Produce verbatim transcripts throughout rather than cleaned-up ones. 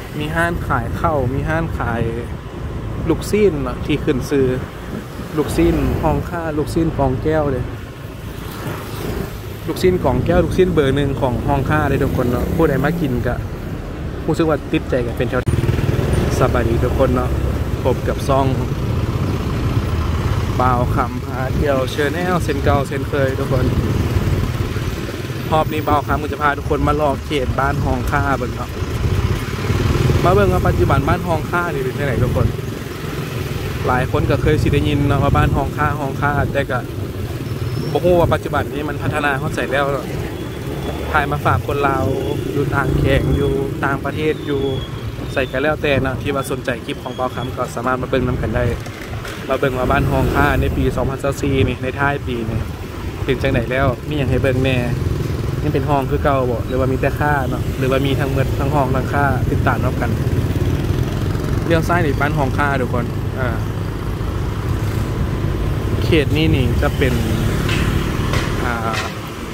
มีห้านขายข้าวมีห้านขายลูกซีนเนาะที่ขึ้นซื้อลูกซีนห้องค่าลูกซีนกองแก้วเลยลูกซีนกองแก้วลูกซีนเบอร์หนึ่งของห้องค่าเลยทุกคนเนาะผู้ใดมากินก็รู้สึกว่าติดใจกันเป็นแถวสบายดีทุกคนเนาะพบกับซ่องบ่าวคำพาเที่ยวเชิญแนวเซนเก่าเซนเคยทุกคนรอบนี้บ่าวคำก็จะพาทุกคนมาลอกเขตบ้านห้องค่าเบิ่งเนาะมาเบิ่งว่าปัจจุบันบ้านห้องค่านี่เป็นที่ไหนทุกคนหลายคนก็เคยสิได้ยินเนาะว่าบ้านห้องค่าห้องค่าแต่ก็บ่ฮู้ว่าปัจจุบันนี้มันพัฒนาเข้าใจแล้วถ่ายมาฝากคนลาวอยู่ต่างแขกอยู่ต่างประเทศอยู่ใส่กันแล้วแต่นะที่ว่าสนใจคลิปของบ่าวคำก็สามารถมาเบิ่งนำกันได้มาเบิ่งว่าบ้านห้องค่าในปีสองพันยี่สิบสี่นี่ในท้ายปีนี่เป็นจังไดแล้วมีหยังให้เบิ่งแน่นี่เป็นห้องคือเก่าบ่หรือว่ามีแต่ค่าเนาะหรือว่ามีทั้งหมดทั้งห้องทั้งค่าติดตามรับกันเลี้ยวซ้ายนี่บ้านห้องค่าทุกคนอ่าเขตนี้นี่จะเป็นอ่า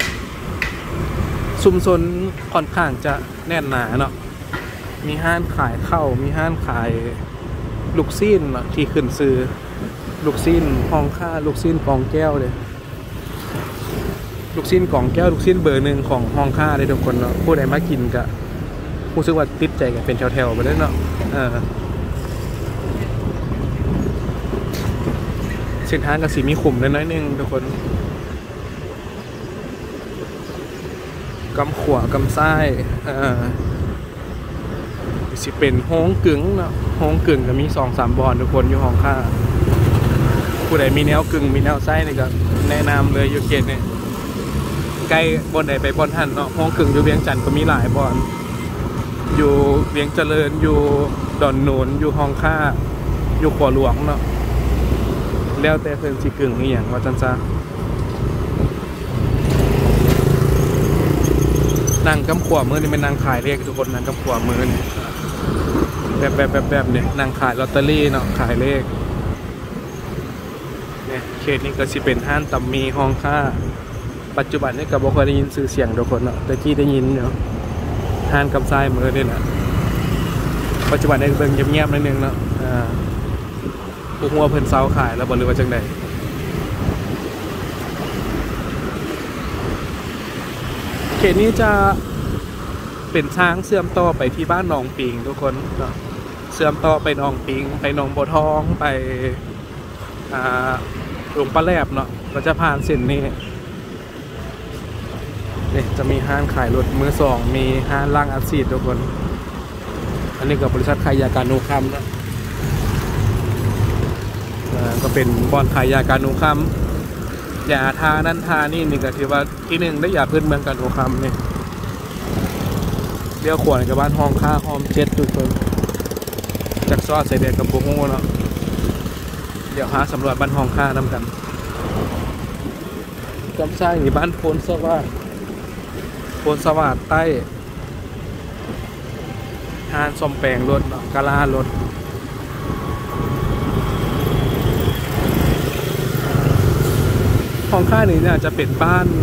ชุมชนค่อนข้างจะแน่นหนาเนาะมีห้านขายข้าวมีห้านขายลูกซีนเนาะที่ขึ้นซื้อลูกซีนห้องค่าลูกซีนกองแก้วเลยลูกซีนกองแก้วลูกซีนเบอร์หนึ่งของห้องค่าเลยทุกคนเนาะผู้ใดมากินก็รู้สึกว่าติดใจกันเป็นแถวๆไปเลยเนาะเออเส้นทางกับสีมีขุมน้อยๆนึงทุกคนกำขวากำซ้ายเออสิเป็นโฮงกึ่งเนาะโฮงกึ่งก็มีสองสามบอลทุกคนอยู่ห้องค่าผู้ใดมีแนวกึ่งมีแนวไส้นี่ก็แนะนำเลยอยู่เขตนี่ใกล้บนไหนไปบนทันเนาะโฮงกึ่งอยู่เวียงจันทร์ก็มีหลายบอลอยู่เวียงเจริญอยู่ดอนโหนนอยู่ห้องค่าอยู่ขวหลวงเนาะแล้วแต่เพิ่นสิกึ่งนี่อย่างว่าจังซ่านั่งกำขวามือนี่เป็นนางขายเลขทุกคนนั่งกำขวามือนี่แบบแบบแบบแบบเนี่ยนางขายลอตเตอรี่เนาะขายเลขเนี่ยเขตนี้ก็สิเป็นห้านตำมีห้องค่าปัจจุบันนี่ก็บ่ค่อยได้ยินชื่อเสียงทุกคนเนาะแต่ที่ได้ยินเนาะห้านกำซ้ายมือนี่แหละปัจจุบันนี่เบิ่งเงียบๆนิดนึงเนาะอ่าผู้หัวเพิ่นเซาขายแล้วบ่รู้ว่าจังได๋เขตนี้จะเป็นทางเชื่อมต่อไปที่บ้านหนองปิงทุกคนเนาะเชื่อมต่อไปหนองปิงไปหนองบัวทองไปอ่าหลวงปลาแลบเนาะก็จะผ่านเส้นนี้นี่จะมีห้างขายรถมือสองมีห้างล่างอัดซีดทุกคนอันนี้กับบริษัทขายยาการนูคัมนะก็เป็นบอนขายยาการนูคัมยาทานั่นทานี่นี่ก็ถือว่าที่หนึ่งได้ยาพื้นเมืองการนูคัมนี่เรียกขวานกับบ้านห้องค่าห้องเจ็ดทุกคนจากซอสใส่เด็ดกับโบโง่เนาะเดี๋ยวหาสำรวจบ้านห้องค่านำกันกำซ้ายนี่บ้านโพนสวัสดิ์โพนสวัสดิ์ใต้ทานสมแปลงรถเนาะกะลารถห้องค่านี้เนี่ยจะเป็นบ้าน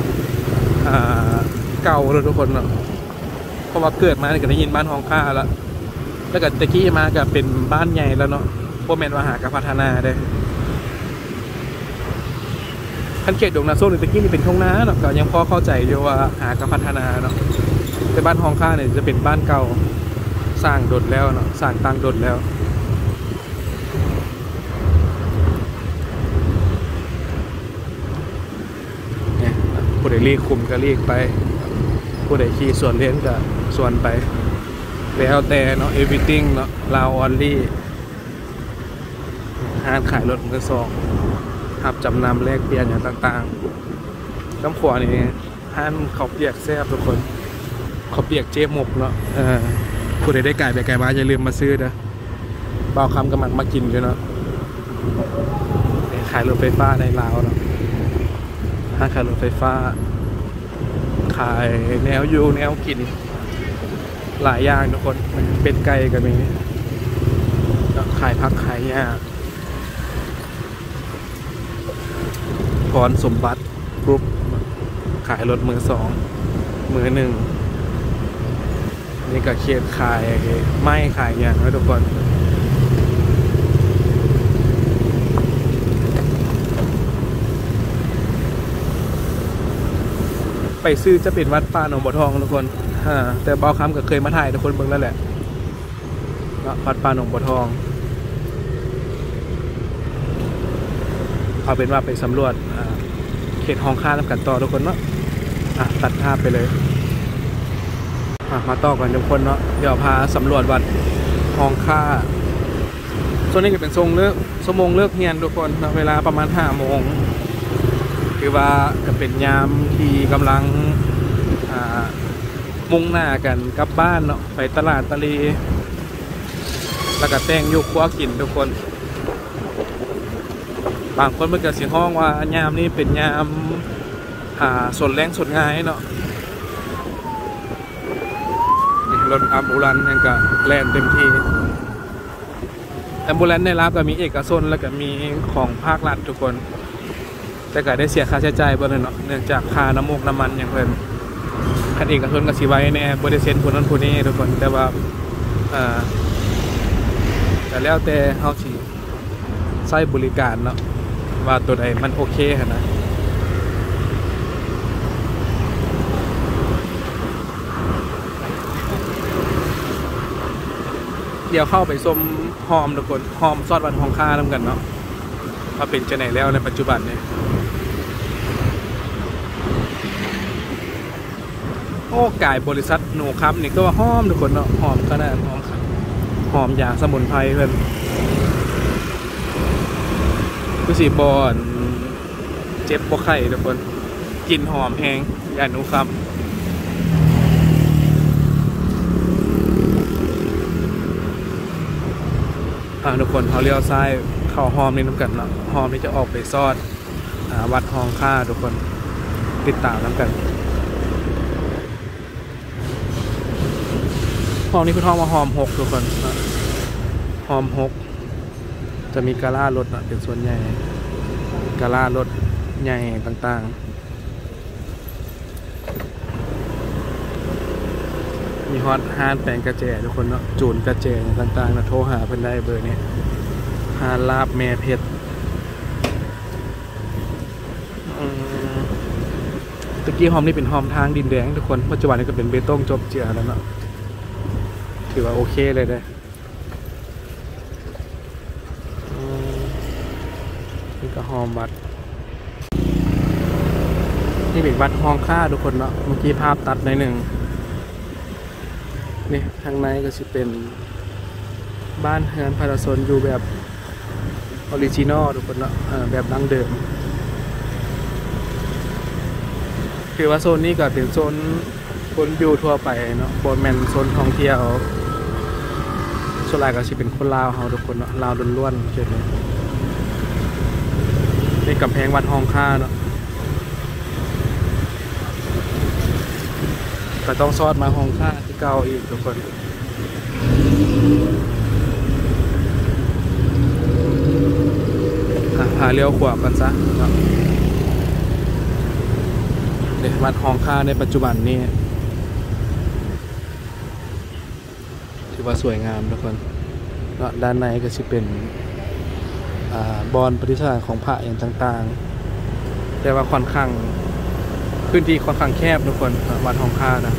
เก่าเลยทุกคนเนาะเพราะว่าเกิดมาเนี่ยก็ได้ยินบ้านห้องค่าแล้วแล้วก็ตะกี้มาก็เป็นบ้านใหญ่แล้วเนาะพวกแมนว่าหากับพัฒนาได้คันเขตดงนาโซ่หรือตะกี้นี่เป็นทุ่งนาเนาะก็ยังพอเข้าใจอยู่ว่าหากับพัฒนาเนาะแต่บ้านห้องค่าเนี่ยจะเป็นบ้านเก่าสร้างโดดแล้วเนาะสร้างตั้งโดดแล้วผู้ใดเรียกคุมก็เรียกไปผู้ใดขี่ส่วนเลี้ยงก็ส่วนไปแล้วแต่เนาะ everything เนาะลาวออนลี่ห้างขายรถมือสองหับจำนำแลกเปลี่ยนอย่างต่างๆกำขวานี่ห้างเขาเปียกแซ่บทุกคนเขาเปียกเจ๊หมกเนาะเออผู้ใดได้ไก่ไปไก่มาอย่าลืมมาซื้อนะบ่าวคำกำลังมากินกันเนาะขายรถไฟฟ้าในลาวเนาะห้างขายรถไฟฟ้าขายแนวอยู่แนวกินหลายอย่างทุกคนเป็นไก่ก็มีขายพักขายยาพรสมบัติกรุ๊ปขายรถมือสองมือหนึ่งนี่ก็เขตขายไม้ขายอย่างนะทุกคนไปซื้อจะเป็นวัดป่าหนองบัวทองทุกคนแต่บ่าวคำก็เคยมาถ่ายทุกคนเบิ่งแล้วแหละวัดป่าหนองบัวทองเอาเป็นว่าไปสำรวจเขตห้องค่าทำกันต่อทุกคนเนาะตัดภาพไปเลยมาต่อกันทุกคนเนาะเดี๋ยวพาสำรวจวัดห้องค่าส่วนนี้ก็เป็นทรงเลิกสมงเลิกเฮียนทุกคนนะเวลาประมาณห้าโมงคือว่าจะเป็นยามที่กำลังมุ่งหน้ากันกลับบ้านเนาะไปตลาดตะลีแล้วก็แต่งยุคครัวกินทุกคนบางคนมันเกิดเสียงห้องว่ายามนี้เป็นยามหาสนแรงสนง่ายเนาะรถอัมบูลันยังก็แล่นเต็มที่อัมบูลันในรับก็มีเอกชนแล้วก็มีของภาครัฐทุกคนแต่ก็ได้เสียค่าใช้จ่ายบ้างเลยเนาะเนื่องจากค่าน้ำมูกน้ำมันอย่างเพิ่นคันเอกชนก็สิไว้ในบริษัทคนนั้นคนนี้ทุกคนแต่ว่าอ่าแต่แล้วแต่เฮาสิใช้บริการเนาะว่าตัวใดมันโอเคนะเดี๋ยวเข้าไปส้มหอมทุกคนหอมซอสวันทองค่าทำกันเนาะมาเป็นจะไหนแล้วในปัจจุบันเนี่ยโอ้กายบริษัทหนูครับนี่ก็ว่าหอมทุกคนเนาะหอมขนาดหอมหอมอย่างสมุนไพรเพื่อนกุสีบอนเจ็บปวดไข้ทุกคนกลิ่นหอมแห้งยาหนูครับทุกคนเขาเลี้ยวซ้ายเข้าหอมนี่น้ำกันเนาะหอมนี่จะออกไปซอดวัดห้องค่าทุกคนติดตามน้ำกันหอมนี่คือหอมมาหอมหกทุกคนหอมหกจะมีกะลารถเป็นส่วนใหญ่กะลารถใหญ่ต่างๆมีฮอตฮานแปลงกระแจทุกคนเนาะจูนกระแจต่างๆนะโทรหาเพิ่นได้เบอร์นี้ฮานลาบแม่เพชรตะกี้หอมนี่เป็นหอมทางดินแดงทุกคนปัจจุบันนี้ก็เป็นเบตงจบเจือแล้วเนาะถือว่าโอเคเลยเลยนี่ก็หอมวัดนี่เป็นวัดห้องค่าทุกคนเนาะเมื่อกี้ภาพตัดในหนึ่งนี่ทางในก็จะเป็นบ้านเฮือนพาราโซนอยู่แบบออริจินอลทุกคนเนาะแบบดั้งเดิมคือว่าโซนนี้ก็เป็นโซนคนอยู่ทั่วไปเนาะบนแมนโซนท่องเที่ยวส่วนใหญ่ก็จะเป็นคนลาวเฮาทุกคนเนาะลาวล้วนๆเช่นนี้นี่กำแพงวัดห้องค่าเนาะแต่ต้องซอดมาห้องค่าที่เก่าอีกทุกคนพาเลี้ยวขวากันซะเนาะเดี๋ยววัดห้องค่าในปัจจุบันนี้ถือว่าสวยงามทุกคนเนาะด้านในก็จะเป็นบอนปฏิสถานของพระอย่างต่างๆแต่ว่าค่อนข้างพื้นที่ค่อนข้างแคบทุกคนวัดห้องค่านะ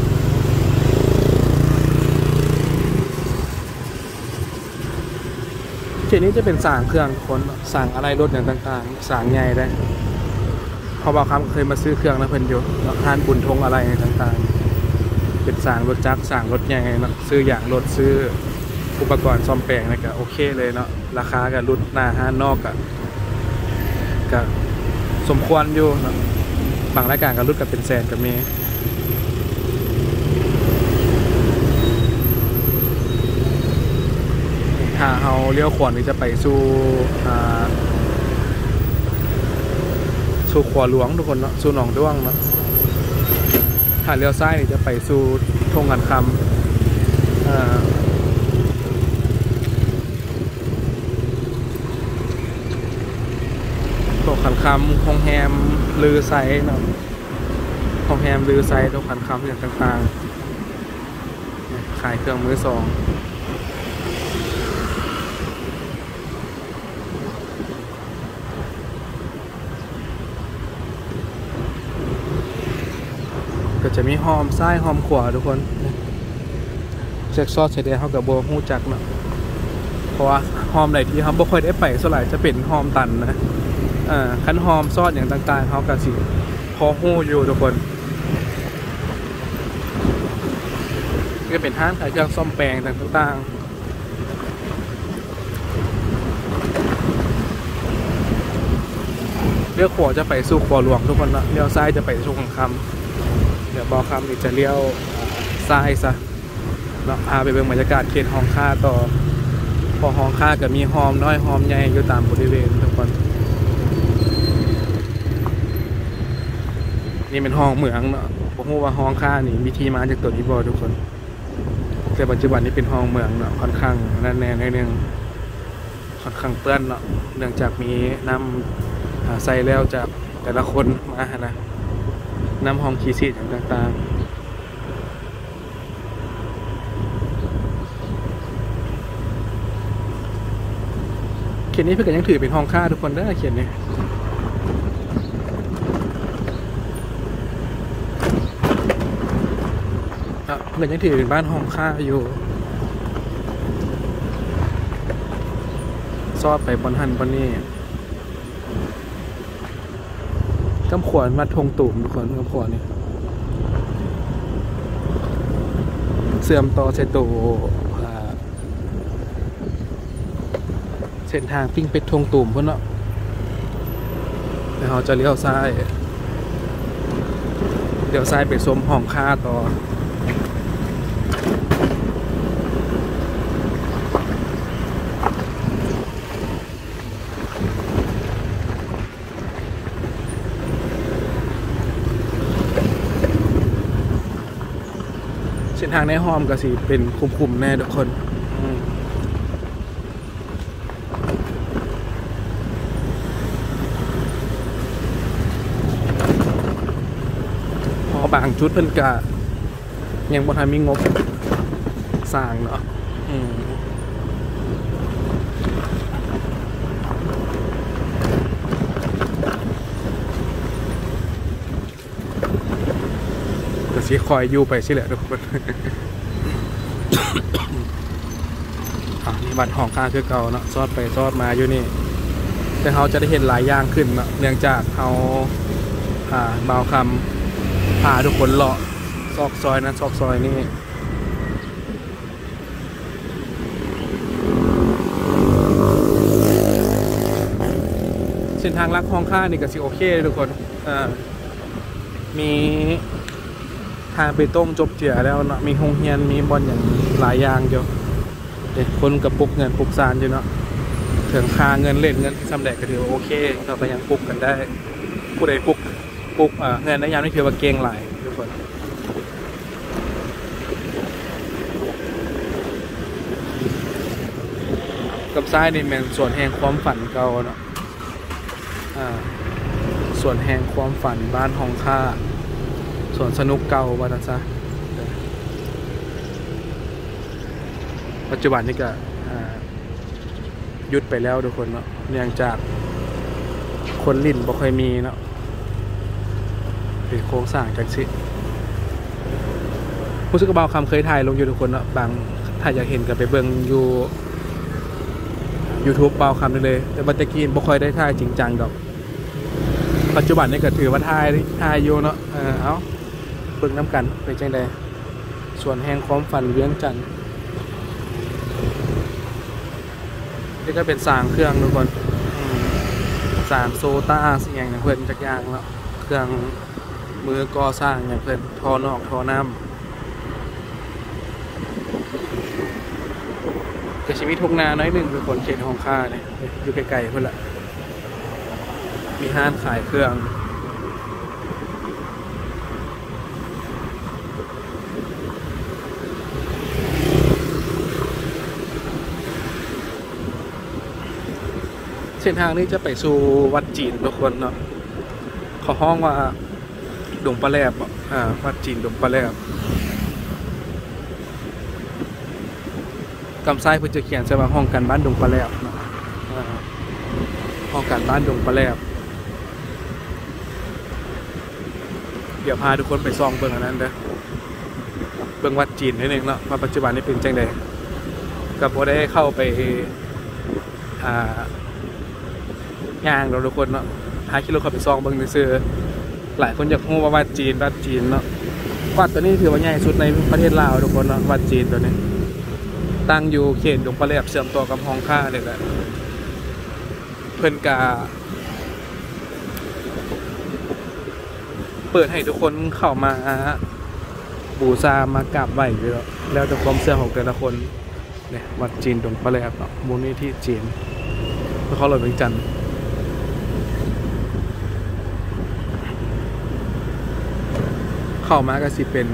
เขตนี้จะเป็นสร้างเครื่องคนสร้างอะไรรถอย่างต่างๆสร้างใหญ่ได้เพราะว่าคำเคยมาซื้อเครื่องนะเพิ่นอยู่ทานบุญทงอะไรต่างๆเป็นสร้างรถจักรสร้างรถใหญ่เนาะซื้ออย่างรถซื้ออุปกรณ์ซ่อมแปลงนะก็โอเคเลยเนาะราคากับรุ่นหน้าห้านอกกับกับสมควรอยู่เนาะบางรายการกับรุ่นกับเป็นแสนกับเมถ้าเราเลี้ยวขวานี่จะไปสู่สู่ขวาหลวงทุกคนเนาะสู่หนองด้วงเนาะถ้าเลี้ยวซ้ายนี่จะไปสู่ทงกันคำตกขันคำห้องแฮมลือไซเนาะห้องแฮมลือไซตกขันคำอย่างต่างๆขายเครื่องมือสองก็จะมีหอมซ้ายหอมขวาทุกคนเซ็กซอสเฉดแดงเขากับโบหูจักเนาะเพราะว่าหอมไหนที่เขาบ่ค่อยได้ไปส่วนใหญ่จะเป็นหอมตันนะอ่าคันหอมซอสอย่างต่างๆเขากับสิพอหูอยู่ทุกคนก็เป็นห้างขายเครื่องซ่อมแปลงต่างๆเลี้ยวขวาจะไปสู่ขวาหลวงทุกคนนะเลี้ยวซ้ายจะไปสู่ของคำเดี๋ยวบอคำนี่จะเลี้ยวซ้ายซะเนาะพาไปเบิ่งบรรยากาศเขตห้องค่าต่อพอห้องค่าก็มีหอมน้อยหอมใหญ่อยู่ตามบริเวณทุกคนนี่เป็นห้องเหมืองเนาะผมรู้ว่าห้องค่านี่มีที่มาจากตัวนี้บอทุกคนแต่ปัจจุบันนี้เป็นห้องเหมืองเนาะค่อนข้างนั่นแน่ในเรื่องค่อนข้างเปื้อนเนาะเนื่องจากมีน้ำใส่แล้วจากแต่ละคนมานะน้ำห้องขี้ซีดต่างๆเขียนนี้เพื่อนยังถือเป็นห้องค่าทุกคนได้เขียนนี้เพื่อนยังถือเป็นบ้านห้องค่าอยู่ซอดไปบนหันบนนี่กำขวานมาทงตุ่มทุกคนกำขวานนี่เสื่อมต่อเซโตเส้นทางปิ้งเป็ดทงตุ่มเพื่อนเนาะแล้วเราจะเลี้ยวซ้ายเลี้ยวซ้ายไปส้มห้องค่าต่อเส้นทางในห้อมก็สิเป็นคุมๆแน่ทุกคนบางชุดเพิ่นกะยังบ่ทันมีงบสร้างเนาะอืมก็สิคอยอยู่ไปสิแหละทุกคน อ่ะนี่บัตรห้องค่าคือเก่าเนาะซอดไปซอดมาอยู่นี่แต่เขาจะได้เห็นหลายอย่างขึ้นเนาะเนื่องจากเขาอ่าเบาคำพาทุกคนเลาะซอกซอยนั้นซอกซอยนี่เส้นทางลักห้องค่านี่ก็สิโอเคทุกคนอ่ามีทางไปต้มจบเจือแล้วเนาะมีโรงเรียนมีบอลอย่างหลายอย่างเดียวเด็กคนกับปุกเงินปุกซานอยู่เนาะถึงค่าเงินเล่นเงินสำเร็จก็ถือว่าโอเคเราก็ยังปุกกันได้ผู้ใดปุกปุกเงินในยามนี่คือว่าเก่งหลายทุกคนกับซ้ายนี่เป็นส่วนแห่งความฝันเก่าเนาะส่วนแห่งความฝันบ้านห้องค่าส่วนสนุกเก่าบ้านซะปัจจุบันนี่ก็ยุดไปแล้วทุกคนเนาะเนื่องจากคนลิ้นบ่ค่อยมีเนาะเป็นโครงสร้างจังสิผู้สึกเบาคำเคยถ่ายลงอยู่ทุกคนเนาะบางถ้าอยากเห็นก็ไปเบิ่งอยู่ YouTube เบาคำได้เลยแต่บัตรกีนบ่ค่อยได้ถ่ายจริงจังดอกปัจจุบันนี่ก็ถือว่าถ่ายถ่ายอยู่เนาะเออเอาเบิ่งน้ำกันเป็นจังใดส่วนแห่งความฝันเวียงจันทร์นี่ก็เป็นสางเครื่องทุกคนสางโซต้าสิ่งอย่างเพื่อนจักอย่างแล้วเครื่องมือก่อสร้างอย่างเพื่อนท่อนอกท่อน้ำก็ชีวิตทุ่งนาน้อยหนึ่งเป็นคนเขตห้องค่าเนี่ยอยู่ไกลๆเพื่อนละมีห้างขายเครื่องเส้นทางนี้จะไปสู่วัดจีนทุกคนเนาะเขาห้องว่าดงปลาแลบอ่าวัดจีนดงปลาแลบกำไส้เพื่อจะเขียนใช่ไหมห้องการบ้านดงปลาแลบเนาะห้องการบ้านดงปลาแลบเดี๋ยวพาทุกคนไปซองเบิ่งอันนั้นเด้อเบิ่งวัดจีนนิดนึงเนาะว่าปัจจุบันนี้เป็นจังใดกับพอได้เข้าไปอ่าย่างเราทุกคนเนาะหากิโลเข้าไปซองเบิ่งซื้อหลายคนอยากรู้ว่าวัดจีนวัดจีนเนาะวัดตัวนี้ถือว่าใหญ่สุดในประเทศลาวทุกคนเนาะวัดจีนตัวนี้ตั้งอยู่เขตดงปลาแลบเชื่อมต่อกับห้องค่าเลยแหละเพิ่นกาเปิดให้ทุกคนเข้ามาบูชามากราบไหว้อยู่แล้วแล้วแต่ความเชื่อของแต่ละคนเนี่ยวัดจีนดงปลาแลบเนาะมูลนิธิจีนเพื่อเขาหล่อเวียงจันทร์เข้ามาก็สิเป็น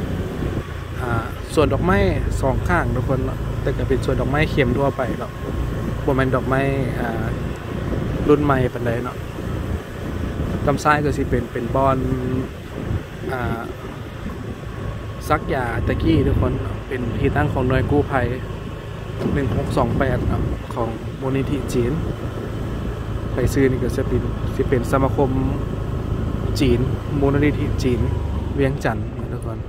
ส่วนดอกไม้สองข้างทุกคนเนาะแต่ก็เป็นส่วนดอกไม้เข็มทั่วไปเนาะบ่แม่นดอกไม้รุ่นใหม่ปานใดเนาะกำซ้ายก็สิเป็นเป็นบอนซักยาตะกี้ทุกคนเป็นที่ตั้งของหน่วยกู้ภัยหนึ่งหกสองแปดเนาะของมูลนิธิจีนไปซื้อนี่ก็จะเป็นสิเป็นสมาคมจีนมูลนิธิจีนเวียงจันทร์ทุกคน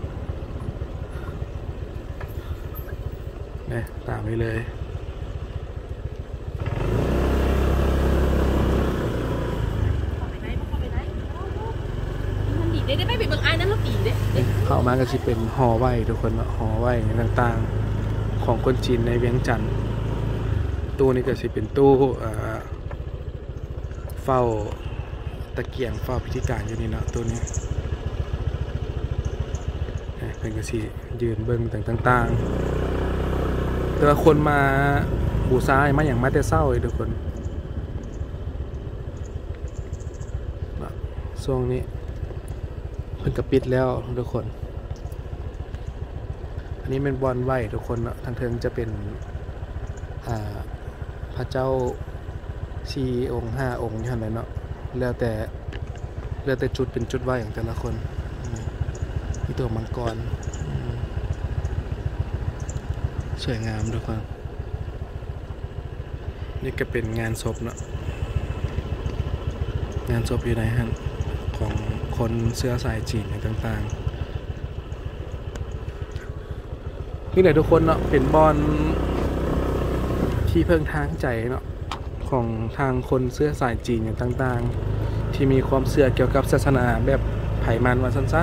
เนี่ยตามไปเลยได้ไม่เป็นบางอันนั้นเราตีเด้เข้ามาก็จะเป็นหอไหวทุกคนหอไหวต่างๆของคนจีนในเวียงจันทร์ตู้นี้ก็จะเป็นตู้เฝ้าตะเกียงเฝ้าพิธีการอยู่นี่เนาะตัวนี้เป็นกระสียืนเบิ้งต่างๆแต่ละคนมาบูชามาอย่างมาแต่เศร้าเลยทุกคนช่วงนี้เพิ่งกระปิดแล้วทุกคนอันนี้เป็นบอลไหวทุกคนเนาะทางเทิงจะเป็นพระเจ้าชีองค์ห้าองค์อย่างไรเนาะแล้วแต่แล้วแต่จุดเป็นจุดไหวของแต่ละคนมีตัวมังกรสวยงามทุกคนนี่ก็เป็นงานศพเนาะงานศพอยู่ไหนฮะของคนเสื้อสายจีนต่างๆนี่แหละทุกคนเนาะเป็นบอลที่เพิ่งทางใจเนาะของทางคนเสื้อสายจีนอย่างต่างๆที่มีความเชื่อเกี่ยวกับศาสนาแบบไผ่มันว่าสั้นซะ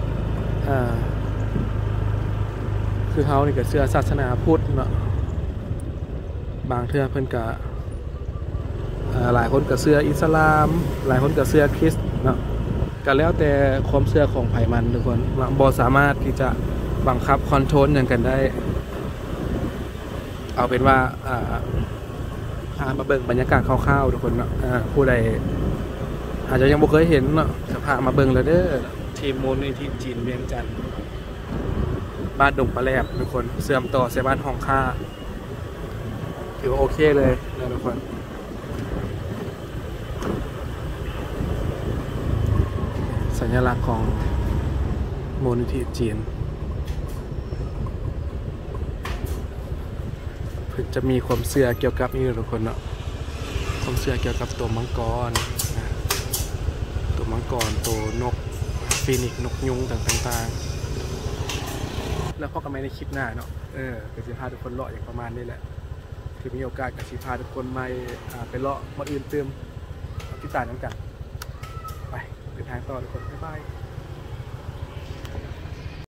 คือเขานี่ก็เชื่อศาสนาพุทธเนาะบางเทื่อเพิ่นก็หลายคนก็เชื่ออิสลามหลายคนก็เชื่อคริสต์เนาะก็แล้วแต่ความเชื่อของไผ่มันทุกคนบ่สามารถที่จะบังคับคอนโทรลอย่างกันได้เอาเป็นว่าพามาเบิ่งบรรยากาศคร่าวๆทุกคนเนาะผู้ใดอาจจะยังบ่เคยเห็นเนาะจะพามาเบิ่งแล้วเด้อทีมมูลนิธิจีนเวียงจันทร์บ้านดงปลาแลบทุกคนเสื่อมต่อใส่บ้านห้องค่าถือว่าโอเคเลยนะทุกคนสัญลักษณ์ของมูลนิธิจีนเพื่อจะมีความเชื่อเกี่ยวกับนี่ทุกคนเนาะความเชื่อเกี่ยวกับตัวมังกรตัวมังกรตัวนกฟีนิกซ์นกยุงต่างๆแล้วพอกันไหมในคลิปหน้าเนาะเออก็จะพาทุกคนเลาะอย่างประมาณนี้แหละที่มีโอกาสก็จะพาทุกคนมาไปเลาะมาอื่นเติมติดตามกันไปเดินทางต่อทุกคนบ๊ายบาย